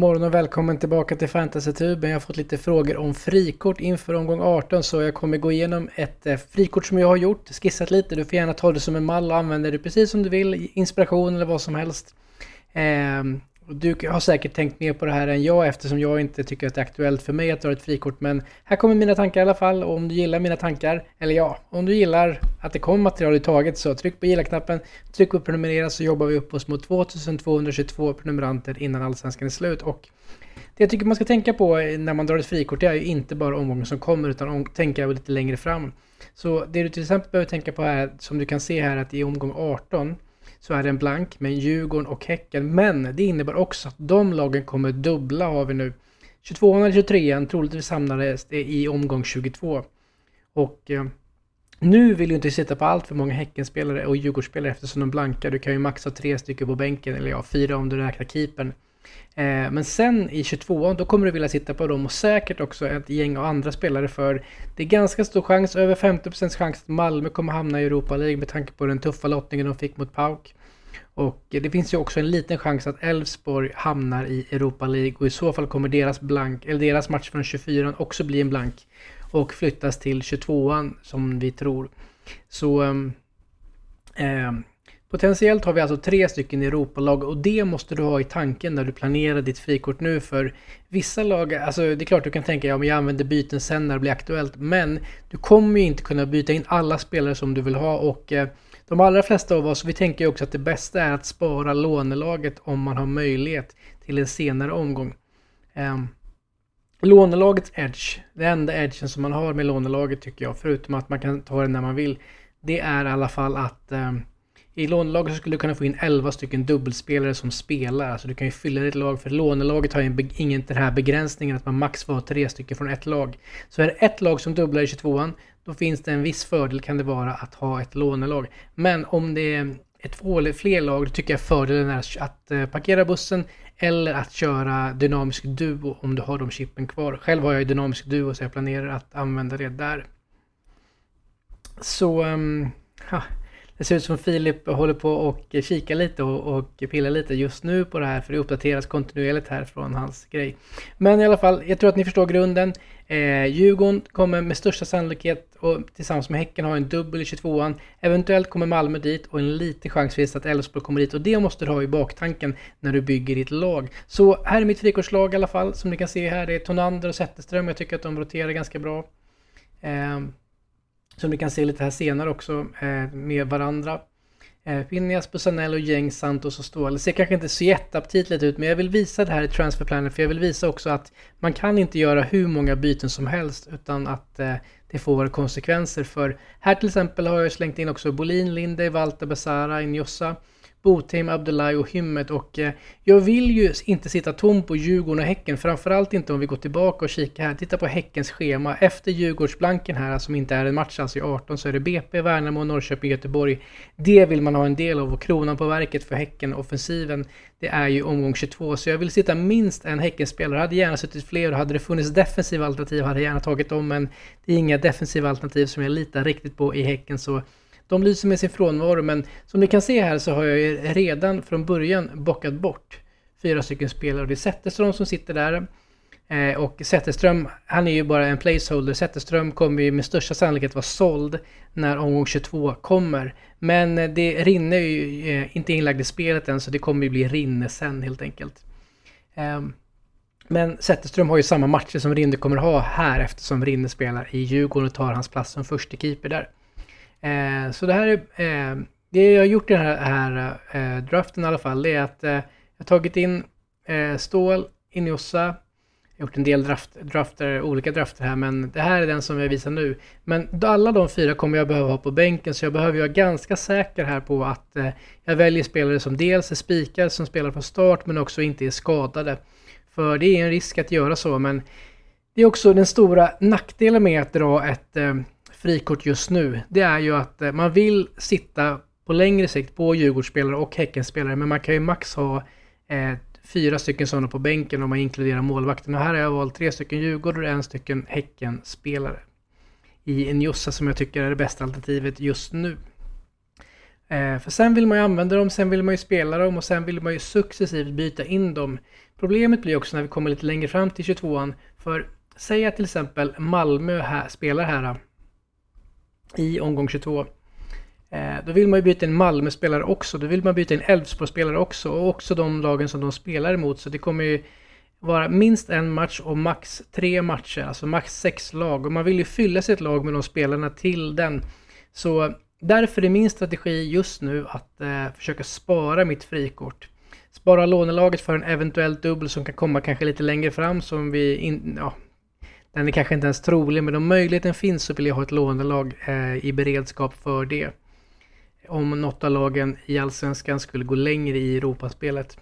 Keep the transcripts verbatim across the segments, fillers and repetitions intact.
morgon och välkommen tillbaka till FantasyTuben. Jag har fått lite frågor om frikort inför omgång arton, så jag kommer gå igenom ett eh, frikort som jag har gjort, skissat lite. Du får gärna ta det som en mall och använda det precis som du vill, inspiration eller vad som helst. Eh, du har säkert tänkt mer på det här än jag, eftersom jag inte tycker att det är aktuellt för mig att ta ett frikort. Men här kommer mina tankar i alla fall, och om du gillar mina tankar, eller ja, om du gillar att det kommer material i taget, så tryck på gilla-knappen, tryck på prenumerera, så jobbar vi upp oss mot tvåtusentvåhundratjugotvå prenumeranter innan allsvenskan är slut. Och det jag tycker man ska tänka på när man drar ett frikort, det är ju inte bara omgången som kommer, utan om, tänka lite längre fram. Så det du till exempel behöver tänka på här, som du kan se här, att i omgång arton så är det en blank med Djurgården och Häcken. Men det innebär också att de lagen kommer dubbla, har vi nu. tjugotvåan och tjugotrean troligtvis hamnade i omgång tjugotvå. Och eh, nu vill ju inte sitta på allt för många Häckenspelare och Djurgårdsspelare eftersom de blanka. Du kan ju maxa tre stycken på bänken, eller ja, fyra om du räknar keepern. Eh, men sen i tjugotvåan då kommer du vilja sitta på dem, och säkert också ett gäng av andra spelare, för det är ganska stor chans, över femtio procent chans att Malmö kommer hamna i Europa League med tanke på den tuffa lottningen de fick mot PAOK. Och det finns ju också en liten chans att Elfsborg hamnar i Europa League, och i så fall kommer deras blank, eller deras match från tjugofyran också bli en blank och flyttas till tjugotvåan som vi tror. Så eh, potentiellt har vi alltså tre stycken Europalag, och det måste du ha i tanken när du planerar ditt frikort nu. För vissa lag, alltså det är klart du kan tänka, ja men jag använder byten sen när det blir aktuellt, men du kommer ju inte kunna byta in alla spelare som du vill ha, och eh, de allra flesta av oss, vi tänker ju också att det bästa är att spara lånelaget om man har möjlighet till en senare omgång. Um, lånelagets edge, det enda edgen som man har med lånelaget tycker jag, förutom att man kan ta det när man vill, det är i alla fall att um, i lånelaget så skulle du kunna få in elva stycken dubbelspelare som spelar. Alltså du kan ju fylla ditt lag, för lånelaget har ju be- ingen den här begränsningen att man max får ha tre stycken från ett lag. Så är det ett lag som dubblar i tjugotvåan, då finns det en viss fördel, kan det vara, att ha ett lånelag. Men om det är ett två eller fler lag, då tycker jag fördelen är att uh, parkera bussen eller att köra dynamisk duo om du har de chippen kvar. Själv har jag ju dynamisk duo, så jag planerar att använda det där. Så um, ha. Det ser ut som Filip håller på och kika lite och, och pilla lite just nu på det här, för det uppdateras kontinuerligt här från hans grej. Men i alla fall, jag tror att ni förstår grunden. Eh, Djurgården kommer med största sannolikhet och tillsammans med Häcken ha en dubbel i tjugotvåan. Eventuellt kommer Malmö dit, och en liten chans finns att Elfsborg kommer dit, och det måste du ha i baktanken när du bygger ditt lag. Så här är mitt frikortslag i alla fall, som ni kan se här. Det är Tonander och Zetterström, jag tycker att de roterar ganska bra. Eh, Som ni kan se lite här senare också eh, med varandra. Eh, Phineas, Bussanello, Gäng, Santos och Ståhl. Det ser kanske inte så jätteaptitligt ut, men jag vill visa det här i transferplanen, för jag vill visa också att man kan inte göra hur många byten som helst utan att eh, det får konsekvenser. För här till exempel har jag slängt in också Bolin, Linde, Valta, Besara, Injossa, Botheim, Abdullahi och Hymmet, och eh, jag vill ju inte sitta tom på Djurgården och Häcken, framförallt inte om vi går tillbaka och kikar här. Titta på Häckens schema. Efter Djurgårdsblanken här, som inte är en match, alltså i arton, så är det B P, Värnamo, Norrköping, Göteborg. Det vill man ha en del av, och kronan på verket för Häcken, offensiven, det är ju omgång tjugotvå. Så jag vill sitta minst en Häckenspelare. Hade gärna suttit fler, och hade det funnits defensiva alternativ hade jag gärna tagit dem, men det är inga defensiva alternativ som jag litar riktigt på i Häcken, så de lyser med sin frånvaro. Men som ni kan se här så har jag ju redan från början bockat bort fyra stycken spelare. Och det är Zetterström som sitter där. Eh, och Zetterström, han är ju bara en placeholder. Zetterström kommer ju med största sannolikhet vara såld när omgång tjugotvå kommer. Men det rinner ju eh, inte inlagd i spelet än, så det kommer ju bli rinne sen helt enkelt. Eh, men Zetterström har ju samma matcher som Rinne kommer ha här, eftersom Rinne spelar i Djurgården och tar hans plats som första keeper där. Eh, så det här är, eh, det jag har gjort i den här, här eh, draften i alla fall, det är att eh, jag har tagit in eh, Ståhl, Injossa. Jag har gjort en del draft, drafter, olika drafter här, men det här är den som jag visar nu. Men alla de fyra kommer jag behöva ha på bänken, så jag behöver vara ganska säker här på att eh, jag väljer spelare som dels är spikar, som spelar från start, men också inte är skadade. För det är en risk att göra så, men det är också den stora nackdelen med att dra ett eh, frikort just nu. Det är ju att eh, man vill sitta på längre sikt på Djurgårdsspelare och Häckenspelare, men man kan ju max ha eh, fyra stycken sådana på bänken om man inkluderar målvakten. Och här har jag valt tre stycken Djurgårdare och en stycken Häckenspelare i en Jossa, som jag tycker är det bästa alternativet just nu. Eh, för sen vill man ju använda dem, sen vill man ju spela dem och sen vill man ju successivt byta in dem. Problemet blir också när vi kommer lite längre fram till tjugotvåan. För säg att till exempel Malmö här, spelar här i omgång tjugotvå. Eh, då vill man ju byta in Malmö-spelare också. Då vill man byta in Elfsborg-spelare också. Och också de lagen som de spelar emot. Så det kommer ju vara minst en match och max tre matcher. Alltså max sex lag. Och man vill ju fylla sitt lag med de spelarna till den. Så därför är min strategi just nu att eh, försöka spara mitt frikort. Spara lånelaget för en eventuell dubbel som kan komma kanske lite längre fram. Som vi in, ja, den är kanske inte ens trolig, men om möjligheten finns så vill jag ha ett lånelag eh, i beredskap för det. Om något av lagen i Allsvenskan skulle gå längre i Europaspelet.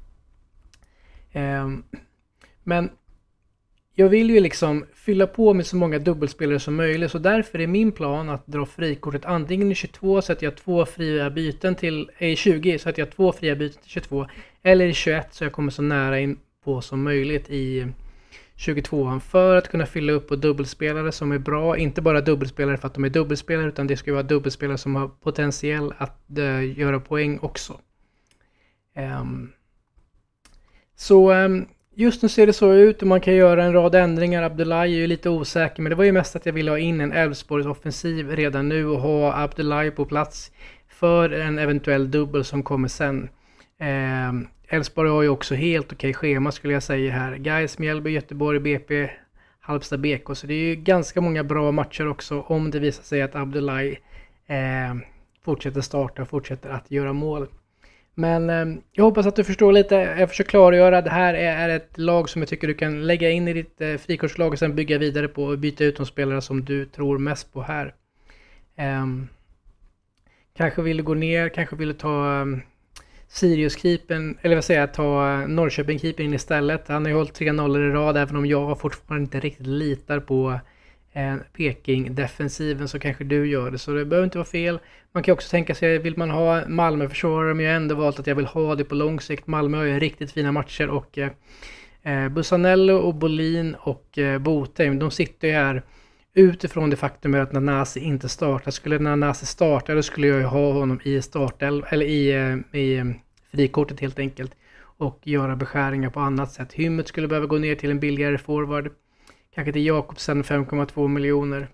Eh, men jag vill ju liksom fylla på med så många dubbelspelare som möjligt. Så därför är min plan att dra frikortet antingen i tjugotvå så att jag har två fria byten till i tjugo så att jag har två fria byten till tjugotvå. Eller i tjugoett så jag kommer så nära in på som möjligt i tjugotvåan för att kunna fylla upp på dubbelspelare som är bra. Inte bara dubbelspelare för att de är dubbelspelare utan det ska vara dubbelspelare som har potentiell att uh, göra poäng också. Um, så um, just nu ser det så ut och man kan göra en rad ändringar. Abdullahi är ju lite osäker, men det var ju mest att jag ville ha in en Elfsborgs offensiv redan nu och ha Abdullahi på plats för en eventuell dubbel som kommer sen. Um, Elfsborg har ju också helt okej schema skulle jag säga här. Gais, Mjällby, Göteborg, B P, Halmstad, B K. Så det är ju ganska många bra matcher också om det visar sig att Abdullahi eh, fortsätter starta och fortsätter att göra mål. Men eh, jag hoppas att du förstår lite. Jag försöker klargöra. Det här är, är ett lag som jag tycker du kan lägga in i ditt eh, frikortslag och sen bygga vidare på och byta ut de spelare som du tror mest på här. Eh, kanske vill du gå ner, kanske vill du ta... Eh, Sirius-keepern, eller vad säger jag, ta Norrköping-keepern in istället. Han har ju hållit tre nollor i rad, även om jag fortfarande inte riktigt litar på eh, Peking-defensiven så kanske du gör det. Så det behöver inte vara fel. Man kan också tänka sig, vill man ha Malmö-försvarare, men jag har ändå valt att jag vill ha det på lång sikt. Malmö har ju riktigt fina matcher och eh, Bussanello och Bolin och eh, Botheim, de sitter ju här utifrån det faktum att Nanasi inte startar. Skulle Nanasi starta då skulle jag ju ha honom i startel eller i, i frikortet helt enkelt och göra beskäringar på annat sätt. Hymmet skulle behöva gå ner till en billigare forward. Kanske till Jakobsen fem komma två miljoner.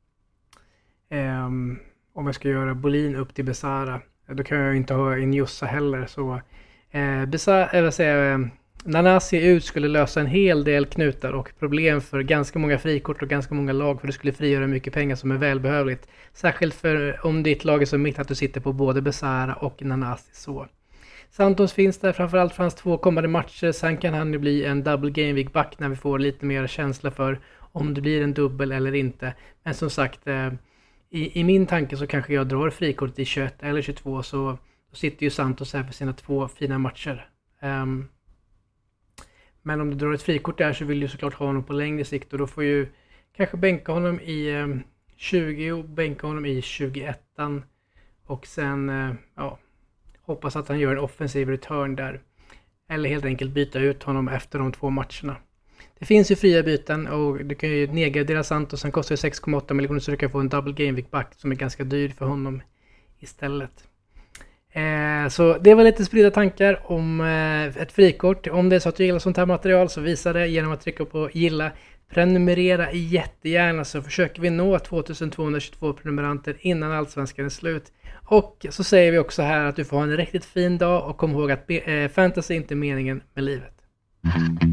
Um, om jag ska göra Bolin upp till Besara. Då kan jag ju inte ha in Jossa heller. Så eh, Besara, eller säga Nanasi ut skulle lösa en hel del knutar och problem för ganska många frikort och ganska många lag, för det skulle frigöra mycket pengar som är välbehövligt. Särskilt för om ditt lag är så mitt att du sitter på både Besara och Nanasi. Så Santos finns där, framförallt för hans två kommande matcher. Sen kan han ju bli en double game week back när vi får lite mer känsla för om det blir en dubbel eller inte. Men som sagt, eh, i, i min tanke så kanske jag drar frikortet i tjugoett eller tjugotvå, så då sitter ju Santos här för sina två fina matcher. Um, Men om du drar ett frikort där så vill du såklart ha honom på längre sikt, och då får ju kanske bänka honom i eh, tjugo och bänka honom i tjugoett och sen eh, ja, hoppas att han gör en offensiv return där. Eller helt enkelt byta ut honom efter de två matcherna. Det finns ju fria byten och du kan ju nedgradera Santos, han kostar ju sex komma åtta miljoner så du kan få en double game week back som är ganska dyr för honom istället. Eh, så det var lite spridda tankar om eh, ett frikort. Om det är så att du gillar sånt här material så visa det genom att trycka på gilla. Prenumerera jättegärna så försöker vi nå tvåtusentvåhundratjugotvå prenumeranter innan Allsvenskan är slut. Och så säger vi också här att du får ha en riktigt fin dag och kom ihåg att be- eh, fantasy är inte meningen med livet.